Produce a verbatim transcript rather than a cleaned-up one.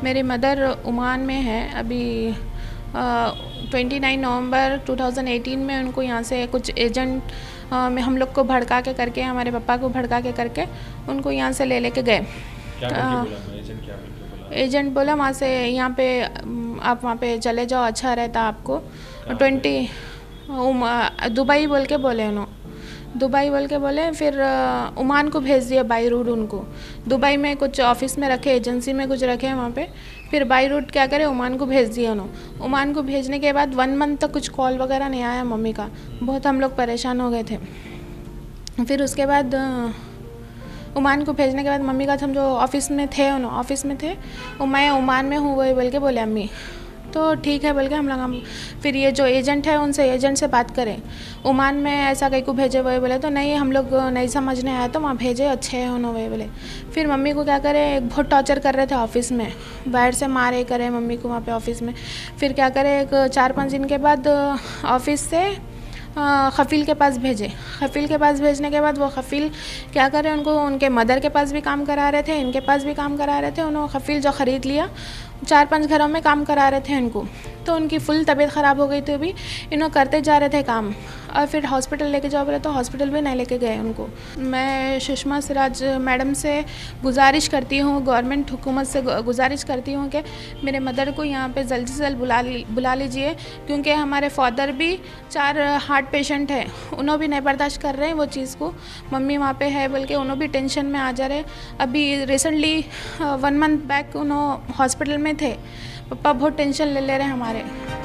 मेरी mother Oman में है अभी। Twenty nine November two thousand eighteen में उनको यहाँ से कुछ एजेंट में हम लोग को भड़का के करके, हमारे पापा को भड़का के करके उनको यहाँ से ले लेके गए। क्या बोला एजेंट? क्या बोला? एजेंट बोला वहाँ से यहाँ पे आप वहाँ पे चले जाओ, अच्छा रहता आपको। ट्वेंटी दुबई बोल के बोले उन्होंने, दुबई बोल के बोले। फिर ओमान को भेज दिया बाई रूट उनको। दुबई में कुछ ऑफिस में रखे, एजेंसी में कुछ रखे वहाँ पे। फिर बाई रूट क्या करे, ओमान को भेज दिया उन्होंने। ओमान को भेजने के बाद वन मंथ तक कुछ कॉल वगैरह नहीं आया मम्मी का। बहुत हम लोग परेशान हो गए थे। फिर उसके बाद ओमान को भेजने के बाद मम्मी का, हम जो ऑफिस में थे उन्होंने ऑफिस में थे वो, मैं ओमान में हूँ वही बोल के बोले अम्मी। तो ठीक है बोल के हम लोग हम फिर ये जो एजेंट है उनसे एजेंट से बात करें, ओमान में ऐसा कहीं को भेजे वही बोले। तो नहीं, हम लोग नहीं समझने आया तो वहाँ भेजे, अच्छे हैं उन्होंने वही बोले। फिर मम्मी को क्या करे, बहुत टॉर्चर कर रहे थे ऑफिस में, बाहर से मारे करे मम्मी को वहाँ पे ऑफिस में। फिर क्या करे, एक चार पाँच दिन के बाद ऑफिस से खफील के पास भेजे। खफील के पास भेजने के बाद वो खफील क्या करे, उनको उनके मदर के पास भी काम करा रहे थे, इनके पास भी काम करा रहे थे। उन्होंने खफील जो ख़रीद लिया, चार पांच घरों में काम करा रहे थे उनको। तो उनकी फुल तबीयत ख़राब हो गई थी अभी, इन्होंने करते जा रहे थे काम। और फिर हॉस्पिटल लेके जाओ बोले तो हॉस्पिटल भी नहीं लेके गए उनको। मैं सुषमा सिराज मैडम से गुजारिश करती हूँ, गवर्नमेंट हुकूमत से गुजारिश करती हूँ कि मेरे मदर को यहाँ पे जल्द से जल्द बुला ली बुला लीजिए, क्योंकि हमारे फादर भी चार हार्ट पेशेंट है, उन्होंने भी नहीं बर्दाश्त कर रहे हैं वो चीज़ को। मम्मी वहाँ पे है बोल के उन्होंने भी टेंशन में आ जा रहे। अभी रिसेंटली वन मंथ बैक उन्होंने हॉस्पिटल में थे, पापा बहुत टेंशन ले ले रहे हैं हमारे।